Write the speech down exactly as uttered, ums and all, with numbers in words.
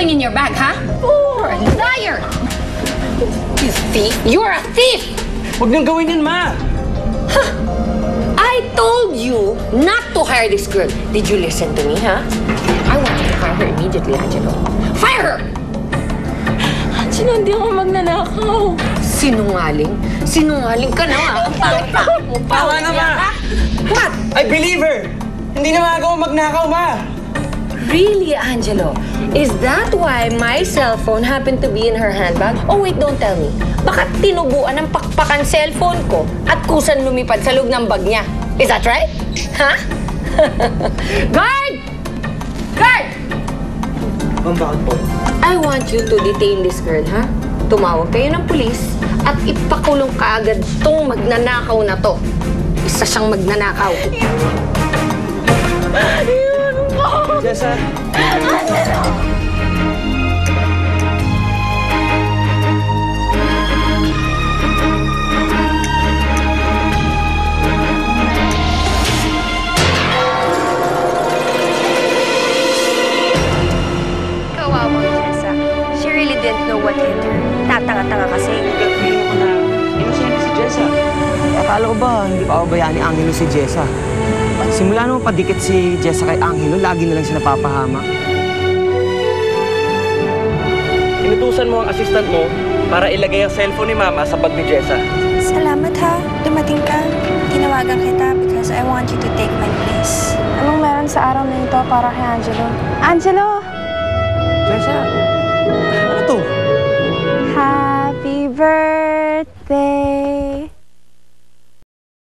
doing in your bag, huh? You're a liar! You thief! You're a thief! Huwag niyong gawin yan, Ma! Huh? I told you not to hire this girl. Did you listen to me, huh? I want you to fire her immediately, Angelo. Fire her! Angelo, hindi ako magnanakaw. Sinungaling? Sinungaling ka na, ha? Ang pangit-pangit mo pa. Tama na, Ma! What? I believe her! Hindi na magawa magnakaw, Ma! Really, Angelo? Is that why my cell phone happened to be in her handbag? Oh, wait, don't tell me. Baka tinubuan ng pakpakan cellphone ko at kusan lumipad sa loob ng bag niya. Is that right? Ha? Huh? Guard! Guard! Ma'am, bakit po? I want you to detain this girl, ha? Tumawag kayo ng pulis at ipakulong kaagad tong magnanakaw na to. Isa siyang magnanakaw. Jessa? Kawawa, Jessa. She really didn't know what hit her. Tatanga-tanga kasi. Feeling ko na inosente si Jessa. Akala ko ba hindi pa pabayaan ni Angelo si Jessa? Simula nung padikit si Jessa kay Angelo, lagi na lang siya napapahama. Inutusan mo ang assistant mo para ilagay ang cellphone ni Mama sa bag ni Jessa. Salamat ha. Dumating ka. Tinawagan kita because I want you to take my place. Anong meron sa araw na ito para kay Angelo? Angelo! Jessa? Ano to? Happy birthday